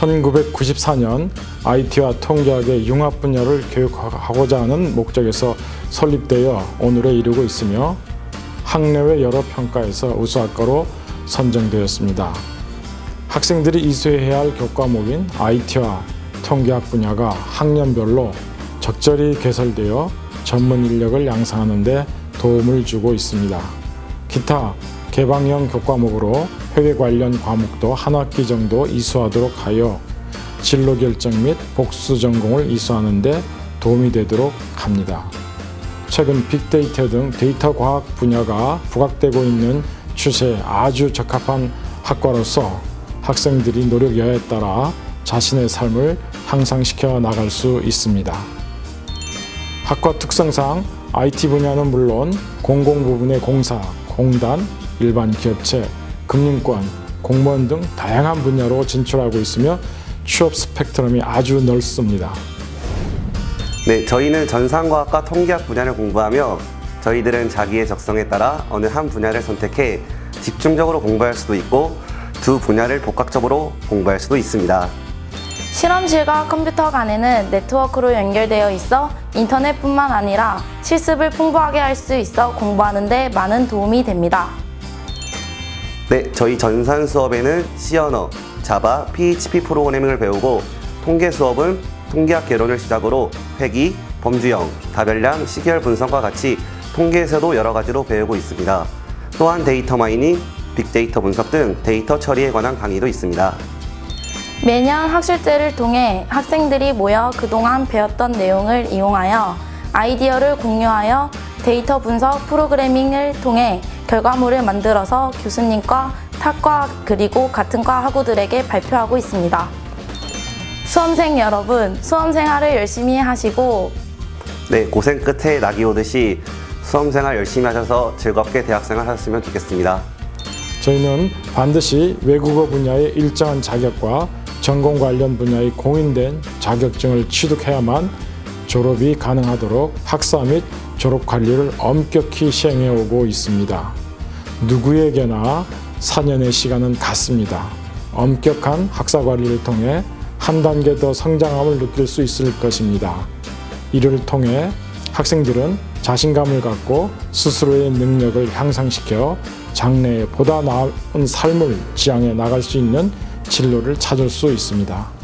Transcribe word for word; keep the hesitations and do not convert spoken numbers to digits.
천구백구십사 년 아이티와 통계학의 융합 분야를 교육하고자 하는 목적에서 설립되어 오늘에 이르고 있으며 학내외 여러 평가에서 우수학과로 선정되었습니다. 학생들이 이수해야 할 교과목인 아이티와 통계학 분야가 학년별로 적절히 개설되어 전문 인력을 양성하는 데 도움을 주고 있습니다. 기타 개방형 교과목으로 회계 관련 과목도 한 학기 정도 이수하도록 하여 진로 결정 및 복수 전공을 이수하는 데 도움이 되도록 합니다. 최근 빅데이터 등 데이터 과학 분야가 부각되고 있는 추세에 아주 적합한 학과로서 학생들이 노력여하에 따라 자신의 삶을 향상시켜 나갈 수 있습니다. 학과 특성상 아이티 분야는 물론 공공 부분의 공사, 공단, 일반 기업체, 금융권, 공무원 등 다양한 분야로 진출하고 있으며 취업 스펙트럼이 아주 넓습니다. 네, 저희는 전산과학과 통계학 분야를 공부하며 저희들은 자기의 적성에 따라 어느 한 분야를 선택해 집중적으로 공부할 수도 있고 두 분야를 복합적으로 공부할 수도 있습니다. 실험실과 컴퓨터 간에는 네트워크로 연결되어 있어 인터넷뿐만 아니라 실습을 풍부하게 할 수 있어 공부하는 데 많은 도움이 됩니다. 네, 저희 전산 수업에는 C 언어, 자바, 피에이치피 프로그래밍을 배우고 통계 수업은 통계학 개론을 시작으로 회기, 범주형, 다별량, 시계열 분석과 같이 통계에서도 여러 가지로 배우고 있습니다. 또한 데이터 마이닝, 빅데이터 분석 등 데이터 처리에 관한 강의도 있습니다. 매년 학술제를 통해 학생들이 모여 그동안 배웠던 내용을 이용하여 아이디어를 공유하여 데이터 분석 프로그래밍을 통해 결과물을 만들어서 교수님과 타과 그리고 같은 과 학우들에게 발표하고 있습니다. 수험생 여러분, 수험생활을 열심히 하시고 네, 고생 끝에 낙이 오듯이 수험생활 열심히 하셔서 즐겁게 대학생활 하셨으면 좋겠습니다. 저희는 반드시 외국어 분야의 일정한 자격과 전공 관련 분야의 공인된 자격증을 취득해야만 졸업이 가능하도록 학사 및 졸업 관리를 엄격히 시행해 오고 있습니다. 누구에게나 사 년의 시간은 같습니다. 엄격한 학사 관리를 통해 한 단계 더 성장함을 느낄 수 있을 것입니다. 이를 통해 학생들은 자신감을 갖고 스스로의 능력을 향상시켜 장래에 보다 나은 삶을 지향해 나갈 수 있는 진로를 찾을 수 있습니다.